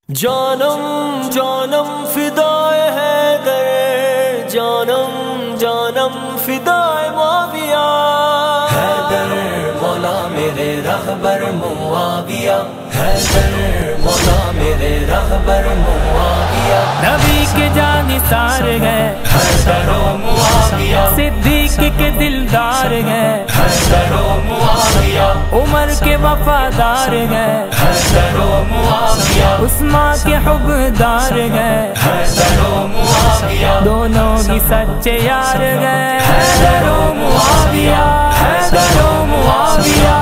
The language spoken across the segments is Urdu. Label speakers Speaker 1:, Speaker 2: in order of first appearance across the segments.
Speaker 1: جانم جانم فدائے حیدر، جانم جانم فدائے معاویہ، حیدر مولا میرے رہبر معاویہ، حیدر مولا میرے رہبر معاویہ،
Speaker 2: نبی کے جانثار ہے
Speaker 1: حیدر و معاویہ،
Speaker 2: صدیق کے دلدار ہے
Speaker 1: حیدر و معاویہ،
Speaker 2: عمر کے وفادار ہے
Speaker 1: حیدر و معاویہ،
Speaker 2: عثمان کے حبدار ہے
Speaker 1: حیدر و معاویہ،
Speaker 2: دونوں ہی سچے یار ہے
Speaker 1: حیدر و معاویہ، حیدر و معاویہ،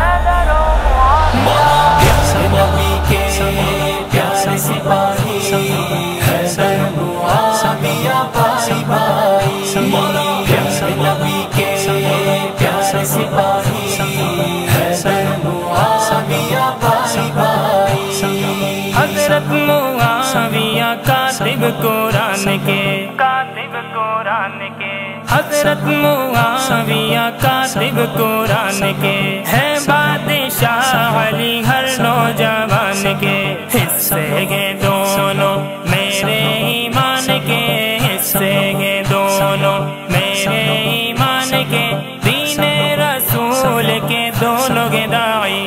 Speaker 1: نبی کے پیارے سپاہی، حیدر معاویہ بھائی بھائی، نبی کے پیارے سپاہی، حیدر معاویہ بھائی بھائی،
Speaker 2: حضرت معاویہ کاتب قرآن کے حضرت معاویہ کاتب قرآن کے ہیں بادشاہ علی ہر نوجوان کے حصے کے دونوں میرے ایمان کے حصے کے دونوں میرے ایمان کے دین رسول کے دونوں کے داعی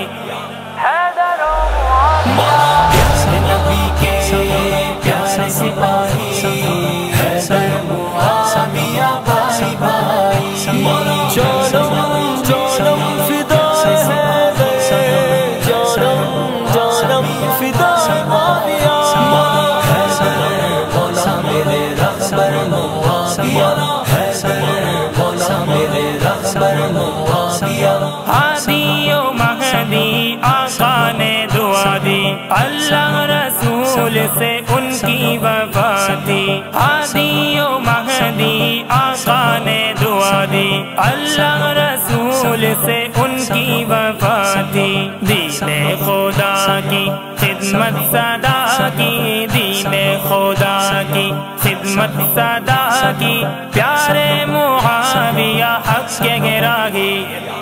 Speaker 1: نبی کے پیارے سپاہی، حیدر معاویہ بھائی بھائی، جانم جانم فدائے حیدر، جانم جانم فدائے معاویہ، حیدر مولا میرے رہبر معاویہ، حیدر مولا میرے رہبر معاویہ،
Speaker 2: ہادی و مہدی آقا نے دعا دی اللہ رسول سے ان کی وفا تھی، ہادی و مہدی آقا نے دعا دی اللہ رسول سے ان کی وفا تھی، دین خدا کی خدمت صدا کی، دین خدا کی خدمت صدا کی، پیارے معاویہ حق کے گراہی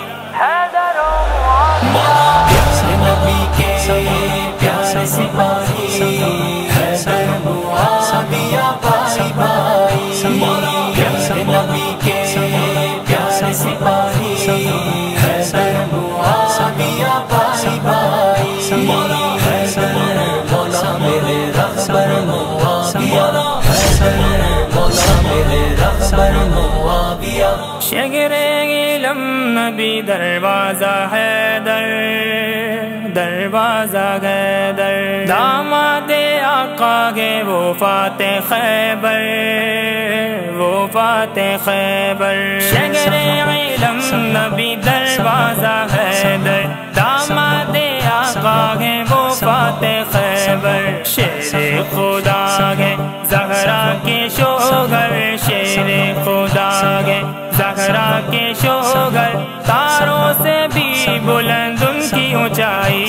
Speaker 1: نبی کے پیارے سپاہی، حیدر معاویہ بھائی بھائی، نبی کے پیارے سپاہی، حیدر معاویہ بھائی بھائی، حیدر مولا میرے رہبر معاویہ، حیدر مولا میرے رہبر معاویہ،
Speaker 2: شگر علم نبی دروازہ حیدر، دروازہ حیدر، داماد آقا کے وہ فاتح خیبر، وہ فاتح خیبر، شگر علم نبی دروازہ حیدر، داماد آقا کے وہ فاتح خیبر، شیر خدا ہے زہرا کے شوگر، شیر خدا ہے زہرا کے شوگر، تاروں سے بھی بلند ان کی اونچائی،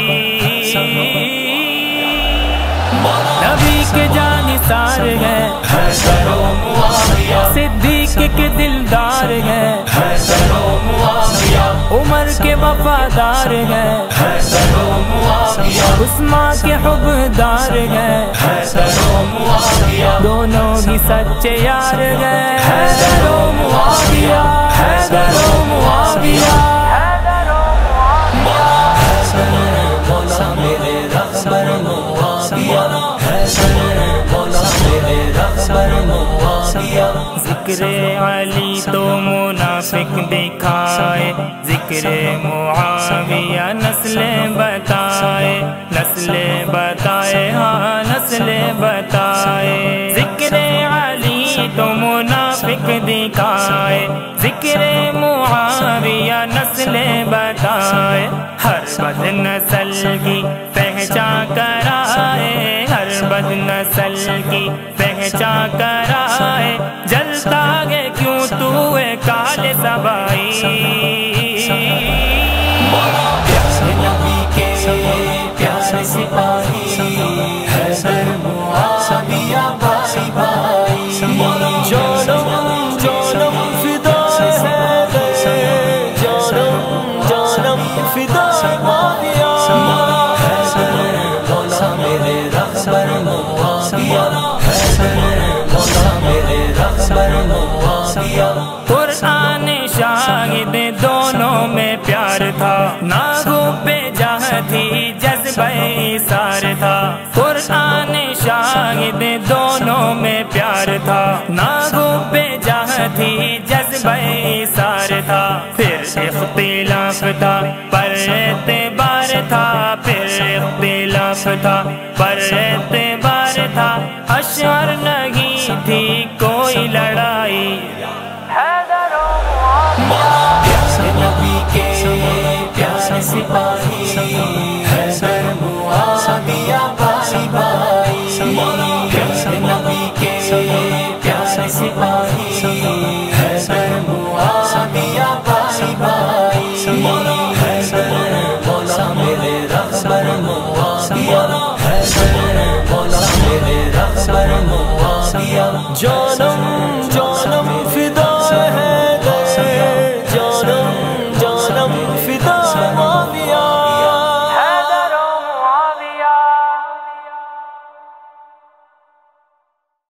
Speaker 2: نبی کے جانثار ہے
Speaker 1: حیدر و معاویہ،
Speaker 2: صدیق کے دلدار ہے
Speaker 1: حیدر و معاویہ،
Speaker 2: عمر کے وفادار ہے
Speaker 1: حیدر و معاویہ،
Speaker 2: عثمان کے حبدار ہے
Speaker 1: حیدر و معاویہ،
Speaker 2: دونوں ہی سچے یار ہے
Speaker 1: حیدر و معاویہ، حیدر و معاویہ، حیدر مولا میرے رہبر معاویہ، حیدر مولا میرے رہبر معاویہ،
Speaker 2: ذکر علی تو منافق دکھائے، ذکر معاویہ نسل بتائے، نسل بتائے، ہاں نسل بتائے، ذکر علی تو منافق دکھائے، ذکر معاویہ نسل بتائے، ہر بد نسل کی پہچان کرائے، ہر بد نسل کی پہچان کرائے، جلتا ہے کیوں تو کال سبائی،
Speaker 1: نبی کے پیارے سپاہی، حیدر معاویہ بھائی بھائی، جانم جانم فدائے حیدر، جانم جانم فدائے معاویہ، حیدر مولا میرے رہبر
Speaker 2: ایثار تھا، قرآن شاہد دونوں میں پیار تھا، ناگو پہ جہاں تھی جذبہ ایثار تھا، پھر اختلاف تھا پر اعتبار تھا، پھر اختلاف تھا پر اعتبار تھا، اشعار نہیں تھی کوئی لڑائی،
Speaker 1: پیارے نبی کے پیارے سپاہی حیدر معاویہ بھائی بھائی، پیارے نبی کے پیارے سپاہی حیدر معاویہ بھائی بھائی، حیدر مولا میرے رہبر معاویہ، حیدر مولا میرے رہبر معاویہ، جانو